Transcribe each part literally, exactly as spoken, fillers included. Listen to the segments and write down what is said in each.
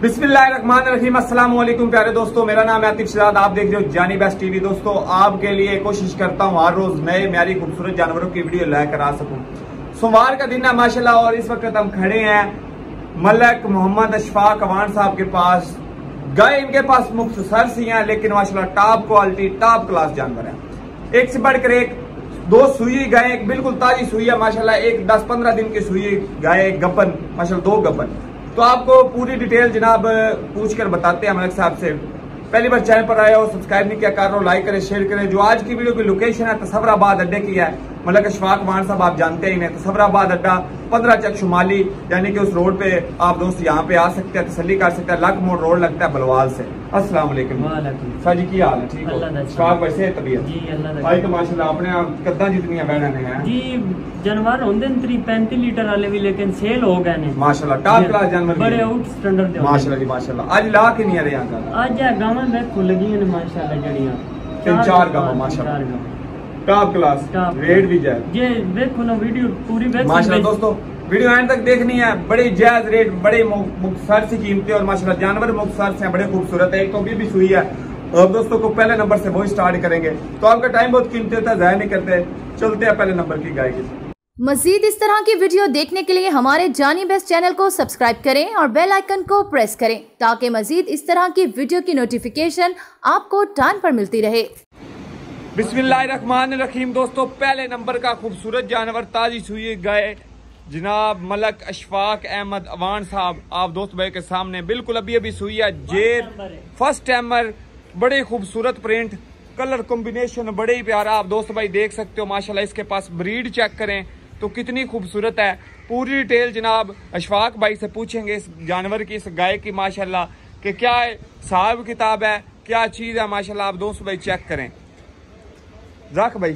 बिस्मिल्लाहिर्रहमानिर्रहीम। अस्सलाम वालेकुम प्यारे दोस्तों, मेरा नाम है आतिफ शहजाद, आप देख रहे हो जानी बेस्ट टीवी। दोस्तों आपके लिए कोशिश करता हूँ हर रोज नए म्यारी खूबसूरत जानवरों की वीडियो लेकर आ सकूं। सोमवार का दिन है माशाल्लाह, और इस वक्त हम खड़े हैं मलक मोहम्मद अशफाक अवान साहब के पास। गाय इनके पास मुख्तसर सी हैं, लेकिन माशाल्लाह टॉप क्वालिटी टॉप क्लास जानवर है। एक से बढ़कर एक, दो सुई गाय, एक बिल्कुल ताजी सुई है माशाल्लाह, एक दस पंद्रह दिन की सुई गाय, एक गब्बन माशाल्लाह, दो गब्बन। तो आपको पूरी डिटेल जनाब पूछ कर बताते हैं मलक साहब से। पहली बार चैनल पर आए हो, सब्सक्राइब नहीं किया, कर लो, लाइक करें, शेयर करें। जो आज की वीडियो की लोकेशन है तसव्वुराबाद अड्डे की है। मलक अशफाक अवान साहब आप जानते ही हैं, तसव्वुराबाद अड्डा पंद्रह चक शुमाली, यानी कि उस रोड पे आप दोस्त यहाँ पे आ सकते हैं, तसल्ली कर सकते हैं। लक मोड़ रोड लगता है बलवाल से। अस्सलाम वालेकुम सर जी, की हाल है? ठीक हो? अशफाक वैसे तबीयत जी अल्लाह भाई तो माशाल्लाह अपने कद्दा जितनी बहना ने हैं जी। जानवर होंदे त्री पैंतीस लीटर वाले भी, लेकिन सेल हो गए ने माशाल्लाह। टॉप क्लास जानवर बड़े आउट स्टैंडर्ड दे माशाल्लाह जी माशाल्लाह। आज ला के नहीं आ रहे यहाँ का, आज है गावां में खुल गई ने माशाल्लाह, जड़ियां तीन चार गावां माशाल्लाह, टॉप क्लास, रेट भी जायज। ये देखो ना वीडियो पूरी देखो माशाल्लाह। दोस्तों वीडियो एंड तक देखनी है, बड़ी जायज रेट, बड़े मुख्तसर सी कीमतें, और माशाल्लाह जानवर मुख्तसर से बड़े खूबसूरत है। एक तो अभी भी सुई है, और दोस्तों को पहले नंबर से वो स्टार्ट करेंगे। तो आपका टाइम बहुत कीमती होता है, जाया नहीं करते, चलते हैं पहले नंबर की गाय की। मजीद इस तरह की वीडियो देखने के लिए हमारे जानी बेस्ट चैनल को सब्सक्राइब करें और बेल आइकन को प्रेस करें, ताकि मजीद इस तरह की वीडियो की नोटिफिकेशन आपको टाइम पर मिलती रहे। बिस्मिल्लाहिर्रहमानिर्रहीम। दोस्तों पहले नंबर का खूबसूरत जानवर ताजी सुई गाय जनाब मलक अशफाक अहमद अवान साहब आप दोस्त भाई के सामने, बिल्कुल अभी अभी सुई है, जेर फर्स्ट टाइमर, बड़े खूबसूरत प्रिंट, कलर कॉम्बिनेशन बड़े ही प्यारा, आप दोस्त भाई देख सकते हो माशाल्लाह। इसके पास ब्रीड चेक करें तो कितनी खूबसूरत है। पूरी डिटेल जनाब अशफाक भाई से पूछेंगे इस जानवर की, इस गाय की माशाल्लाह, कि क्या हिसाब किताब है, क्या चीज है माशाल्लाह। आप दोस्त भाई चेक करें। रख भाई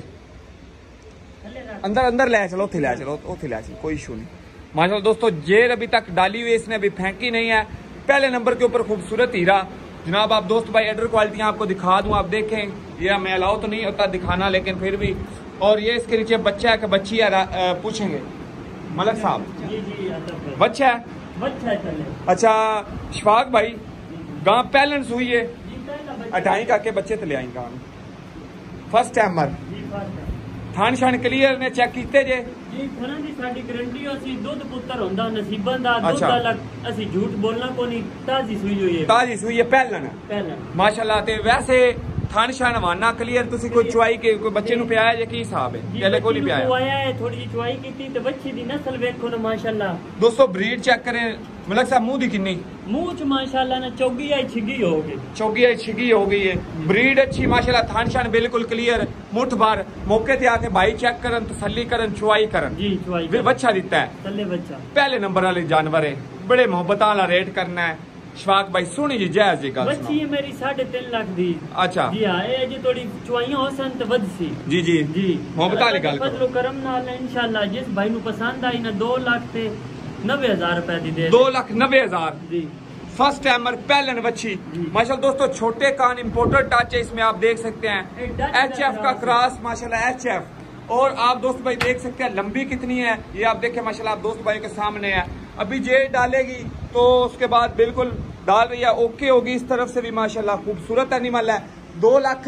अंदर अंदर ले चलो, उथे ले चलो, उथे ले चलो, कोई इशू नहीं माशाल्लाह। दोस्तों जेर अभी तक डाली हुई, इसने अभी फेंकी नहीं है। पहले नंबर के ऊपर खूबसूरत हीरा जनाब। आप दोस्त भाई एडर क्वालिटी आपको दिखा दूं, आप देखें, ये मैं अलाउ तो नहीं होता दिखाना, लेकिन फिर भी। और ये इसके नीचे बच्चा है कि बच्ची है, पूछेंगे मलक साहब। जी जी बच्चा है, बच्चा है। अच्छा शफाक भाई, गांव पहलन सुई है, अठाई का के बच्चे तो ले आई गांव फर्स्ट टाइमर। थान शान क्लियर ने चेक कीते जे जी, थाना दी साडी गारंटी असि दुध पुत्र होंदा नसीबां दा, दुध दा लग असि झूठ बोलना कोनी, ताजी सुई होई है, ताजी सुई है पहलन पहलन माशाल्लाह। ते वैसे थान शान वाना क्लियर, तुसी कोई चुवाई के कोई बच्चे नु पियाया जे की हिसाब है? पहले कोई नहीं पियाया, आया है थोड़ी जी चुवाई कीती ते बच्ची दी नस्ल देखो ना माशाल्लाह। दोस्तों ब्रीड चेक करें मलक साहब, मुंह दी किन्नी मुंह च माशाल्लाह ना चौगी आई छिगी हो गई, चौगी आई छिगी हो गई है। ब्रीड अच्छी माशाल्लाह, थान शान बिल्कुल क्लियर, मुठ बार मौके ते आके भाई चेक करन, तसल्ली करन, चुवाई करन जी, चुवाई फिर बच्चा दिता है, तल्ले बच्चा। पहले नंबर वाले जानवर है, बड़े मोहब्बत वाला रेट करना है। शफाक भाई सुनी जी जायज जी गल बच्ची है मेरी साढ़े तीन लाख दी। अच्छा जी हाँ, ये जी थोड़ी चुवाइयां हो सन ते वध सी। जी जी जी मोहब्बत वाली गल करो। फजलो करम नाल इंशाल्लाह जिस भाई नु पसंद आई ना दो लाख ते नब्बे हजार रुपए दी दे, दो लाख नब्बे हजार जी। फर्स्ट टाइमर पहलन बच्ची माशाल्लाह। दोस्तों छोटे कान इम्पोर्टेड टच है इसमें, आप देख सकते हैं एच एफ का क्रॉस माशाल्लाह, एच एफ। और आप दोस्त भाई देख सकते हैं लंबी कितनी है, ये आप देखें माशाल्लाह, आप दोस्त भाई के सामने है। अभी जेड डालेगी तो उसके बाद बिल्कुल डाल रही है, ओके होगी। इस तरफ से भी माशाल्लाह खूबसूरत एनिमल है। दो लाख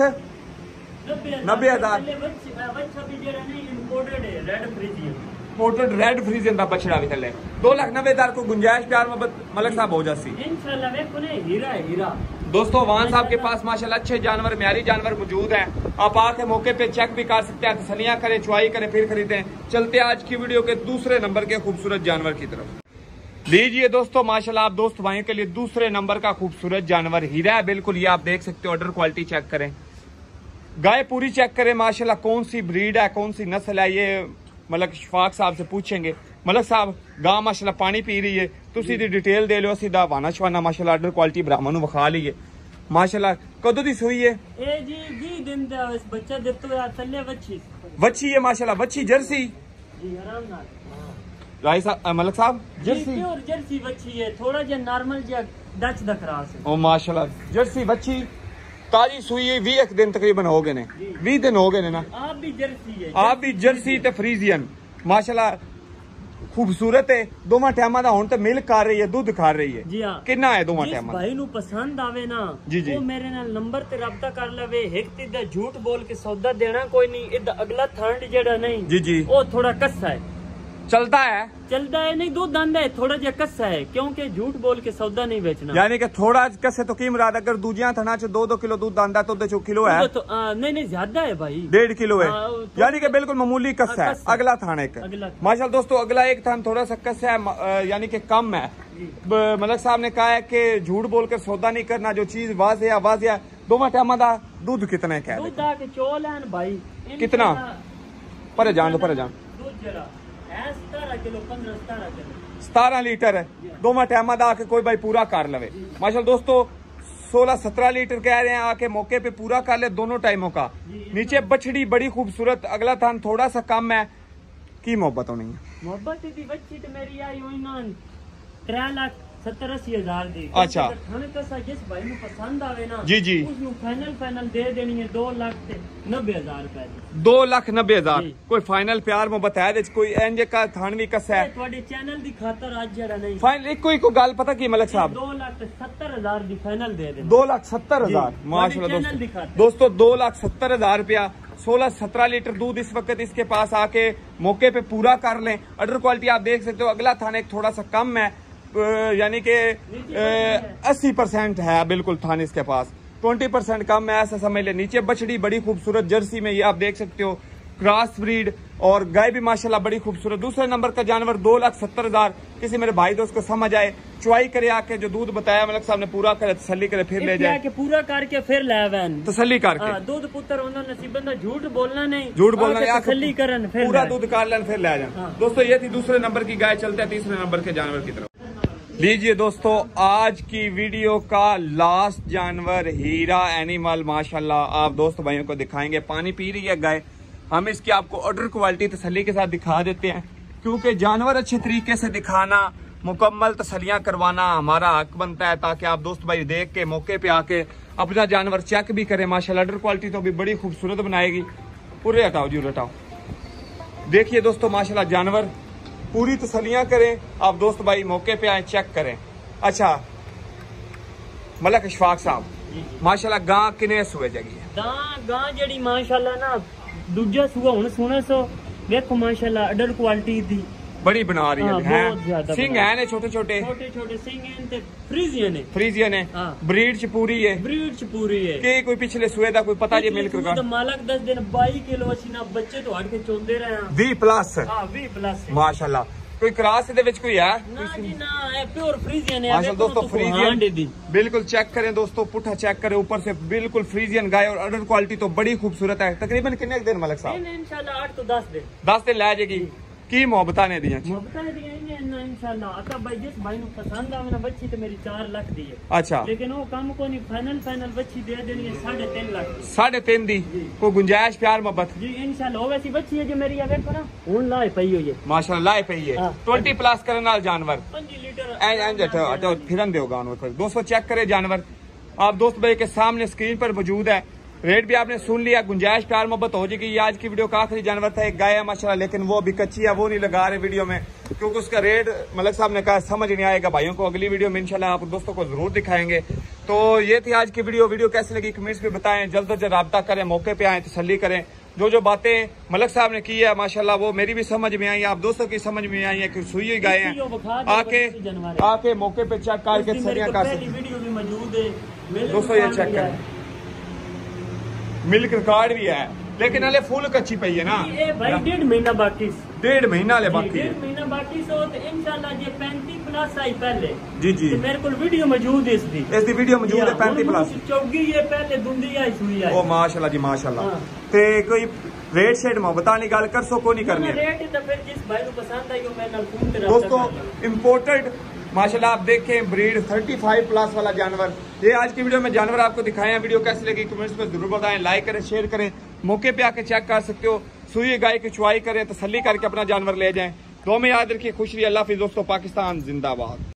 नब्बे हजार इम्पोर्टेड रेड फ्रीजियन का बछड़ा भी थले, दो लाख नब्बे हजार को गुंजाइश प्यार मोहब्बत मलक साहब हो जाती इंशाल्लाह। देखो ना हीरा हीरा। दोस्तों वान साहब के पास माशाल्लाह अच्छे जानवर, म्यारी जानवर मौजूद हैं। आप आके मौके पे चेक भी कर सकते हैं, तसल्लियां करें, चुवाई करें, फिर खरीदें। चलते आज की वीडियो के दूसरे नंबर के खूबसूरत जानवर की तरफ। लीजिए दोस्तों माशाल्लाह, आप दोस्त भाइयों के लिए दूसरे नंबर का खूबसूरत जानवर हीरा है, बिल्कुल ये आप देख सकते हो। ऑर्डर क्वालिटी चेक करें, गाय पूरी चेक करें माशाल्लाह, कौन सी ब्रीड है, कौन सी नस्ल है, ये मलक शफाक साहब से पूछेंगे। मलक साहब गां माशाल्लाह पानी पी रही है, तुसी दी डिटेल दे लो, सीधा वाना शवाना माशाल्लाह ऑर्डर क्वालिटी ब्राह्मण नु विखा लीए माशाल्लाह। कदों दी सुई है? ए जी बीस दिन दा बच्चा देतो है, थल्ले बच्ची बच्ची है माशाल्लाह, बच्ची जर्सी जी, आराम नाल राय साहब मलक साहब जर्सी, प्योर जर्सी बच्ची है, थोड़ा जा नॉर्मल जा डच दा क्रॉस है। ओ माशाल्लाह जर्सी बच्ची ताजी सुई है, बीस दिन तकरीबन हो गए ने, बीस दिन हो गए ने ना। आप भी जर्सी है, आप भी जर्सी ते फ्रीजियन माशाल्लाह खूबसूरत है दोवां टाइमां दा हुण ते मिल्क खा रही है दूध खा रही है जी हां कितना है दोवां जिस टाइमां भाई नु पसंद आवे ना जी जी वो मेरे नाल नंबर ते रब्ता कर लवे एक ते दा झूठ बोल के सौदा देना कोई नहीं इदा अगला थंड जेड़ा नहीं जी जी वो थोड़ा कस्सा है चलता है चलता है नहीं दूध दांदा है थोड़ा जा कस्सा है क्योंकि झूठ बोल के सौदा नहीं बेचना यानी कि थोड़ा कसे तो की मुराद अगर दूजियां थना च दो दो किलो दूध दांदा तो दे किलो है तो, आ, नहीं नहीं ज्यादा है भाई डेढ़ किलो है आ, तो, यानी कि बिल्कुल मामूली कस्सा है कस्सा। अगला थान एक माशाल्लाह दोस्तों अगला एक थान थोड़ा सा कस्सा है यानी कि कम है मलक साहब ने कहा है कि झूठ बोलकर सौदा नहीं करना जो चीज वाज़ेह है वाज़ेह है दोवां टाइमां दा दूध कितना है दूध दा के चोल है भाई कितना परे जान दो परे जान दूध जरा सतारह किलो पंद्रह सतारह किलो सतारह लीटर है दोवां टाइमां दा आके कोई भाई पूरा कर लवे माशाल्लाह दोस्तों सोलह सत्रह लीटर कह रहे हैं आके मौके पे पूरा कर ले दोनों टाइमों का नीचे बछड़ी बड़ी खूबसूरत अगला थान थोड़ा सा कम है की मोहब्बत होनी है मोहब्बत दी बच्ची तो मेरी आई हुई ना त्रै लाख सत्तर अस्सी हजार दी अच्छा थाने कसा जिस भाई नु पसंद आवे ना जी जी उसनु फाइनल फाइनल दे देनी है दो लाख ते नब्बे हजार रुपए दी दो लाख नब्बे हजार कोई फाइनल प्यार मोहब्बत है कोई इंज का थान भी कसा है ਤੁਹਾਡੇ ਚੈਨਲ ਦੀ ਖਾਤਰ ਅੱਜ ਜਿਹੜਾ ਨਹੀਂ फाइनल एक कोई को गल पता की मलक साहब दो लाख सत्तर हजार दी फाइनल दे दे दो लाख सत्तर हजार माशाल्लाह दोस्तों दोस्तों दो लाख सत्तर हजार रुपया सोलह सत्रह लीटर दूध इस वक्त इसके पास आके मौके पे पूरा कर लें अडर क्वालिटी आप देख सकते हो अगला थाना एक थोड़ा सा कम है यानी कि अस्सी परसेंट है बिल्कुल थाने इसके पास ट्वेंटी परसेंट कम है ऐसा समझ ले नीचे बछड़ी बड़ी खूबसूरत जर्सी में ये आप देख सकते हो क्रॉस ब्रीड और गाय भी माशाल्लाह बड़ी खूबसूरत दूसरे नंबर का जानवर दो लाख सत्तर हजार किसी मेरे भाई दोस्त को समझ आए चुवाई करे आके जो दूध बताया मलक साहब ने पूरा करे तसल्ली करे फिर ले जाए पूरा करके फिर ले आवन तसल्ली करके दूध पुत्र होना नसीबन दा झूठ बोलना नहीं झूठ बोलना नहीं तसल्ली करन फिर पूरा दूध कर लेन फिर ले जाए दोस्तों ये थी दूसरे नंबर की गाय चलते हैं तीसरे नंबर के जानवर की तरफ लीजिए दोस्तों आज की वीडियो का लास्ट जानवर हीरा एनिमल माशाल्लाह आप दोस्त भाइयों को दिखाएंगे पानी पी रही है गाय हम इसकी आपको ऑर्डर क्वालिटी तसल्ली के साथ दिखा देते हैं क्योंकि जानवर अच्छे तरीके से दिखाना मुकम्मल तसल्लियां करवाना हमारा हक बनता है ताकि आप दोस्त भाई देख के मौके पे आके अपना जानवर चेक भी करें माशाल्लाह ऑर्डर क्वालिटी तो भी बड़ी खूबसूरत बनाएगी पूरे हटाओ जी हटाओ देखिए दोस्तों माशाल्लाह जानवर पूरी तसल्लियां करें आप दोस्त भाई मौके पे आए चेक करें अच्छा मलक इशफाक साहब माशाल्लाह गां किने सुए जगी है गां गां जड़ी माशाल्लाह ना दूजा सुआ हुन सुने सो देखो माशाल्लाह अडर क्वालिटी दी बड़ी बना रही है, है? सिंह है ने छोटे छोटे छोटे छोटे सिंह हैं ते फ्रीजियन है फ्रीजियन है हाँ। ब्रीड च पूरी है ब्रीड च पूरी है के कोई पिछले सुए दा कोई पता जी मिल्क रिकॉर्ड मालक दस दिन बाईस किलो ਅਸੀਂ ਨਾ ਬੱਚੇ ਤੋਂ ਹਟ ਕੇ ਚੋਂਦੇ ਰਹੇ ਹਾਂ बीस प्लस हां बीस प्लस माशाल्लाह कोई क्रास दे विच कोई है ना जी ना है प्योर फ्रीजियन है माशाल्लाह दोस्तों फ्रीजियन बिल्कुल चेक करें दोस्तों पुठा चेक करें ऊपर से बिल्कुल फ्रीजियन गाय और अडर क्वालिटी तो बड़ी खूबसूरत है तकरीबन कितने दिन मलक साहब इंशाल्लाह आठ तो दस दिन दस दिन लै जाएगी की मोहब्बत ने दिया मोहब्बत दिया ना इंशाल्लाह आता भाई जिस भाई नु पसंद आवे ना बच्ची तो मेरी चार लाख दी है अच्छा लेकिन वो काम को नहीं फाइनल फाइनल बच्ची दे देनी है साढ़े तीन लाख साढ़े तीन दी को गुंजाइश प्यार मोहब्बत जी इंशाल्लाह वो वैसी बच्ची है जो मेरी है देखो ना हुन लाए पई हुई है माशाल्लाह लाए पई है ट्वेंटी प्लस करने नाल जानवर पाँच लीटर एंड एंड हटो हटो फिरन देगा उनको दोस्तों चेक करें जानवर आप दोस्त भाई के सामने स्क्रीन पर मौजूद है रेट भी आपने सुन लिया गुंजाइश प्यार मोहब्बत हो जाएगी ये आज की वीडियो का आखिरी जानवर था एक गाय है माशाल्लाह लेकिन वो अभी कच्ची है वो नहीं लगा रहे वीडियो में क्योंकि उसका रेट मलक साहब ने कहा समझ नहीं आएगा भाइयों को अगली वीडियो में इंशाल्लाह आप दोस्तों को जरूर दिखाएंगे तो ये थी आज की वीडियो वीडियो कैसी लगी कमेंट्स में बताएं जल्द से जल्द राब्ता करें मौके पे आए तसल्ली करें जो जो बातें मलक साहब ने की है माशाल्लाह वो मेरी भी समझ में आई आप दोस्तों की समझ में आई है कि सुई हुई गाय हैं आके आके मौके पे चेक करके तसल्लियां कर सकते दोस्तों ये चेक करें मिल्क रिकॉर्ड भी है लेकिन अले फुल कच्ची पई है ना ये भाई डेढ़ महीना बाकी डेढ़ महीना ले बाकी डेढ़ महीना बाकी सो तो इंशाल्लाह ये पैंतीस प्लस आई पहले जी जी तो मेरे को वीडियो मौजूद है इसकी इसकी वीडियो मौजूद है पैंतीस प्लस चौगी ये पहले दुंदी आई सुई आई ओ माशाल्लाह जी माशाल्लाह ते कोई रेट शेट में बताने गल कर सो को नहीं करनी रेट तो फिर जिस भाई को पसंद आई वो मेरे नाल फोन पे दोस्तों इंपोर्टेड माशाल्लाह आप देखें ब्रीड पैंतीस प्लस वाला जानवर ये आज की वीडियो में जानवर आपको दिखाए हैं वीडियो कैसी लगी कमेंट्स में जरूर बताएं लाइक करें शेयर करें मौके पे आके चेक कर सकते हो सुई गाय की चुवाई करें तसल्ली करके अपना जानवर ले जाएं दो में याद रखिए खुश रहिए अल्लाह हाफिज़ दोस्तों पाकिस्तान जिंदाबाद।